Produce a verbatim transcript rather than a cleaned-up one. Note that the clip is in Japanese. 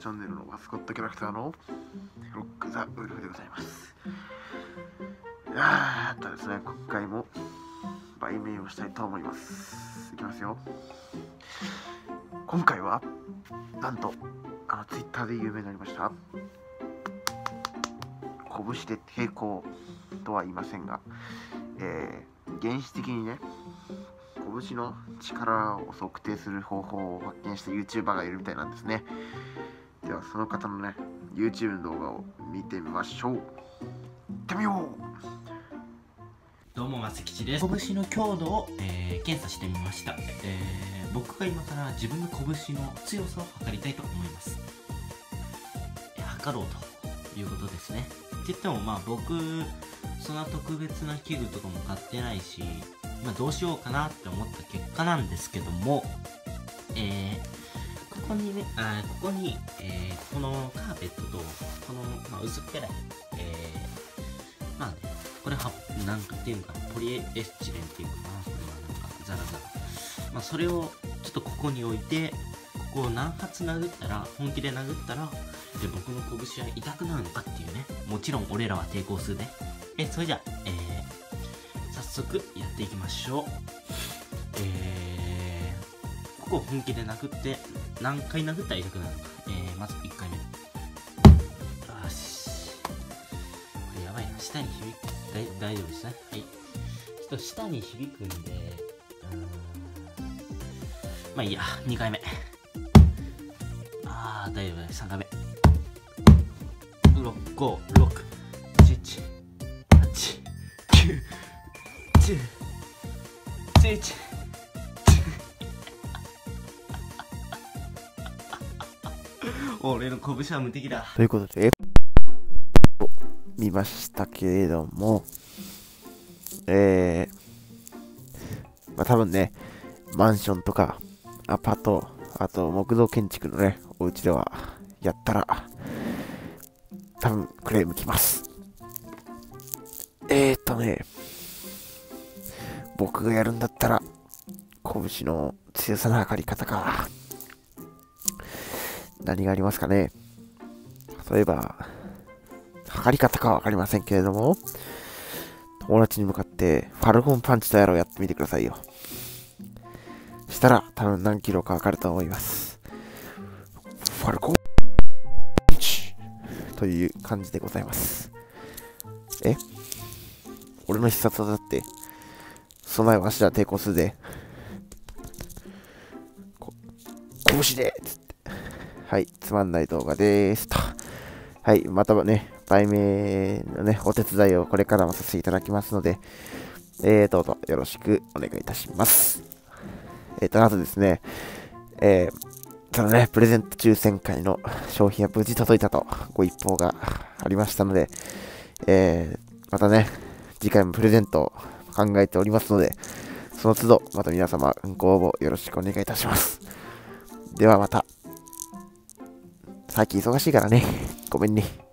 チャンネルのマスコットキャラクターのロック・ザ・ウルフでございます。いやーっとですね、今回も売名をしたいと思います。いきますよ。今回はなんとあのツイッターで有名になりました拳で抵抗とは言いませんが、えー、原始的にね拳の力を測定する方法を発見した YouTuber がいるみたいなんですね。ではその方のね YouTube の動画を見てみましょう。行ってみよう。 どうも、まさきちです。拳の強度を、えー、検査してみました、えー、僕が今から自分の拳の強さを測りたいと思います。えー、測ろうということですね。って言ってもまあ僕そんな特別な器具とかも買ってないし、まあ、どうしようかなって思った結果なんですけども、えー、ここにね、あここに、えー、このカーペットとこの、まあ、薄っぺらい、えー、まあね、これはなんかっていうのかな、ポリエスチレンっていうかな、これはなんかザラザラ、まあそれをちょっとここに置いて、ここを何発殴ったら、本気で殴ったらで僕の拳は痛くなるのかっていうね。もちろん俺らは抵抗数ね。えそれじゃあ、えー、早速やっていきましょう。えー、ここを本気で殴って何回殴ったら痛くなるのか。えー、まずいっかいめ。よし、これやばいな、下に響く。大丈夫ですね。はい。ちょっと下に響くんで、うーん、まあいいや、にかいめ。あー、大丈夫です。さんかいめ。ろく、ご、ろく、なな、はち、きゅう、じゅう、じゅういち、俺の拳は無敵だ。 ということで見ましたけれども、えー、まあ多分ね、マンションとかアパート、あと木造建築のね、お家ではやったら、多分クレームきます。えーっとね、僕がやるんだったら、拳の強さの測り方か。何がありますかね。例えば、測り方かはわかりませんけれども、友達に向かってファルコンパンチとやろうやってみてくださいよ。したら多分何キロかわかると思います。ファルコンパンチという感じでございます。え俺の必殺技だって備えは足だ抵抗するで。こ拳でつって。はい、つまんない動画でーすと。はい、またね、売名のね、お手伝いをこれからもさせていただきますので、えー、どうぞよろしくお願いいたします。えーと、あとですね、えー、そのね、プレゼント抽選会の商品は無事届いたとご一報がありましたので、えー、またね、次回もプレゼントを考えておりますので、その都度、また皆様ご応募よろしくお願いいたします。ではまた。最近忙しいからね、ごめんね。